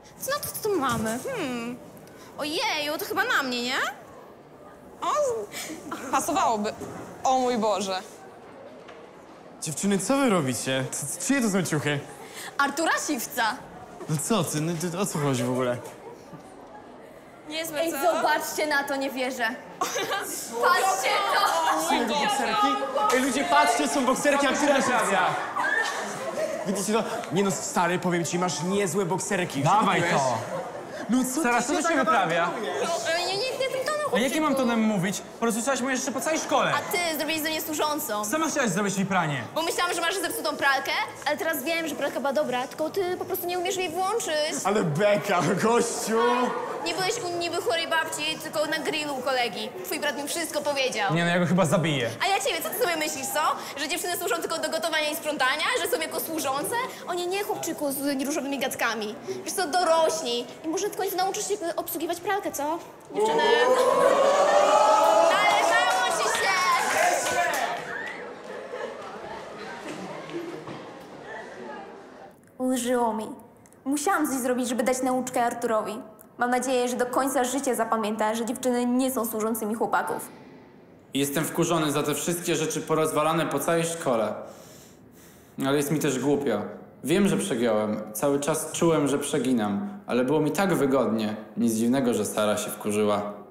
Co na to, co tu mamy? Ojeju, to chyba na mnie, nie? O, pasowałoby. O mój Boże. Dziewczyny, co wy robicie? Czyje to są ciuchy? Artura Siwca. No co ty? No, o co chodzi w ogóle? Niezłe, Ej, zobaczcie na to, nie wierzę. Patrzcie to! Są to bokserki? Ej, ludzie, patrzcie, są bokserki Artura Siwca. Widzicie to? Nie no, stary, powiem ci, masz niezłe bokserki. Dawaj to! No co Zaraz, co tu się wyprawia? Nie tym tonem, A jakie mam tonem mówić? Po prostu chciałaś mu jeszcze po całej szkole. A ty zrobiłeś ze mnie służącą. Sama chciałaś zrobić mi pranie. Bo myślałam, że masz zepsutą pralkę, ale teraz wiem, że pralka była dobra, tylko ty po prostu nie umiesz jej włączyć. Ale beka, gościu! Nie byłeś u niby chorej babci, tylko na grillu u kolegi. Twój brat mi wszystko powiedział. Nie no, ja go chyba zabiję. A ja ciebie, co ty sobie myślisz, co? Że dziewczyny służą tylko do gotowania i sprzątania? Że są jako służące? Oni nie, chłopczyku, z różowymi gadkami. Wiesz co, dorośli. I może w końcu nauczysz się obsługiwać pralkę, co? Dziewczyny. Należało ci się! Ulżyło mi. Musiałam coś zrobić, żeby dać nauczkę Arturowi. Mam nadzieję, że do końca życia zapamięta, że dziewczyny nie są służącymi chłopaków. Jestem wkurzony za te wszystkie rzeczy porozwalane po całej szkole. Ale jest mi też głupio. Wiem, że przegiąłem. Cały czas czułem, że przeginam. Ale było mi tak wygodnie. Nic dziwnego, że Sara się wkurzyła.